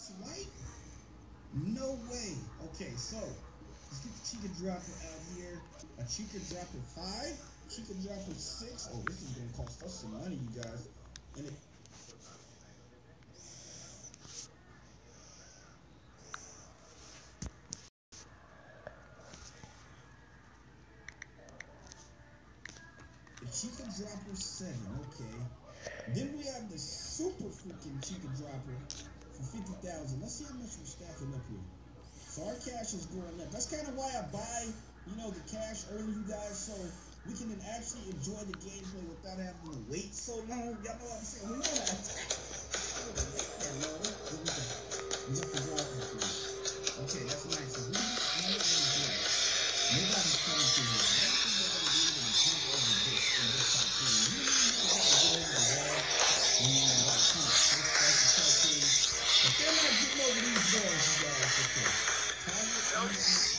Swipe? No way. Okay, so let's get the Chica Dropper out here. A Chica Dropper 5, Chica Dropper 6. Oh, this is gonna cost us some money, you guys. And it. The Chica Dropper 7, okay. Then we have the super freaking Chica Dropper for 50,000. Let's see how much we're stacking up here. So our cash is going up. That's kind of why I buy, the cash early, you guys, so we can then actually enjoy the gameplay without having to wait so long. Y'all know what I'm saying? We know that. Okay, that's nice. So nobody's coming to here. But they're not getting over these doors, you guys. Okay. Oh,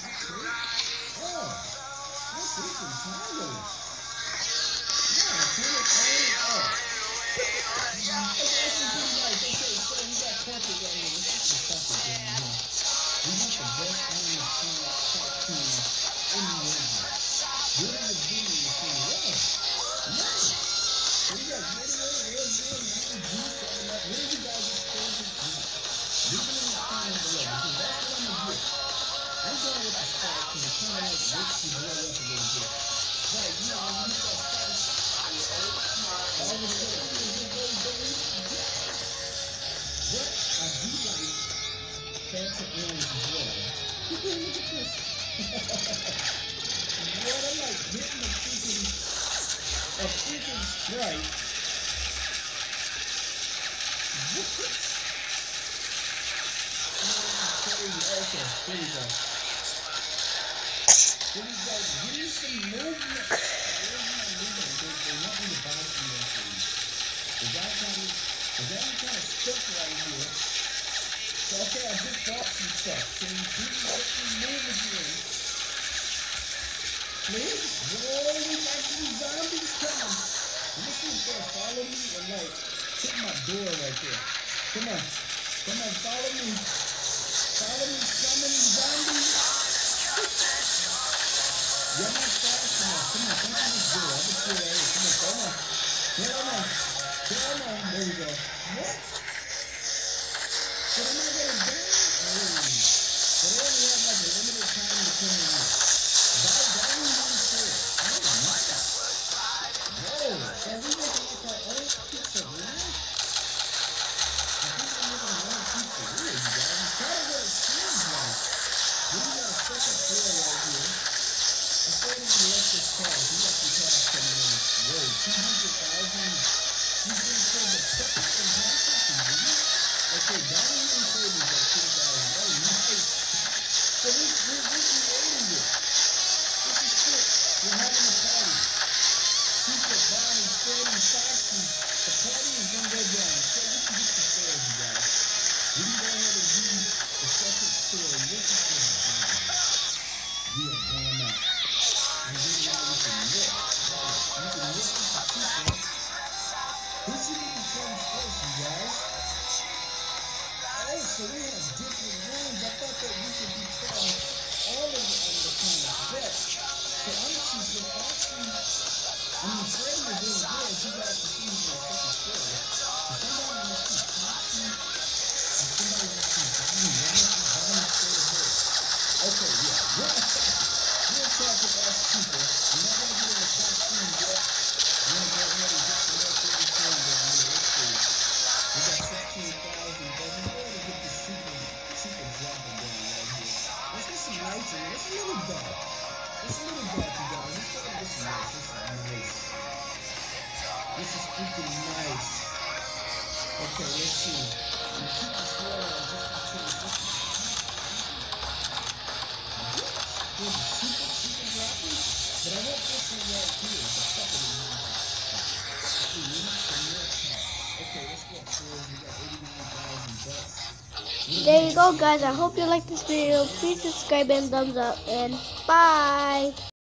that's freaking Tyler. Yeah, turn it off. That's actually pretty nice. Okay, so we got carpet right here. Let's get some carpet down here. We got the best animal cartoon in the world. Good in the video machine. Yeah. Nice. So we got video, real good, and juice on that. What are you guys' favorite juice? Leave it in the comments below because that's what I'm going to get. I'm going with the start because it kind of like makes you blow up a little bit. Right, when you hit that start, all of a sudden, it goes down. But I do like Fanta Orange as well. Look at this. What I like hitting a freaking Sprite. What? Okay, here we go. Give me some movement. Where's my movement? They want me to buy some of these. The guy kind of stuck right here. So, okay, I just bought some stuff. Can you please let me move again? Please? Whoa, we got some zombies coming. Let me see if they'll follow me and, hit my door right there. Come on, follow me. Follow me, summon zombies. You're not fast enough. Come on, come this door. I can see it right here. Come on. There we go. What? So am I gonna die? Oh. So they only have a limited time to come in here. Why we want to? Oh, nice. Whoa. So we making our own pizza, right? I think we're making our own pizza, really, you guys. It's kind of what it seems like. Then we got a second floor right here. I started to let this cash. We got some cash coming in. Whoa, 200,000. She's going to say the perfect and handsome, dude. Okay, dining room tables at 2,000. Oh, nice. So we're creating it. This is sick. We're having a party. Secret, Bonnie, Freddie, Foxy. The party is going to go down. So we can get the stairs, you guys. We can go ahead and do the second story. This is going to be. We are going out. And then now we can look. You can look at the people. Who should we become first, you guys? Oh, so we have different rooms. I thought that we could become all of the kind of bet. So I'm choosing Foxy. Freddie is in there. You guys can see him in the second story. So somebody must be Foxy. And somebody must be Bonnie. One must be Bonnie straight ahead. Okay, yeah. We'll talk with us people. We're not going to get in the costume yet. We're going to go ahead and get some more things going down here. Let's see. We got 16,000 bucks. Let's go ahead and get the super dropper down right here. Let's get some lights in here. It's a little dark. You guys. Let's go ahead and get some lights. This is nice. This is freaking nice. Okay, let's see. I'm going to keep this floor on just in case. For the super droppers, but I want this one right here. It's a couple of them. We need some more cash. Okay, let's go upstairs. We got 89,000 bucks. There you go, guys. I hope you liked this video. Please subscribe and thumbs up. And bye.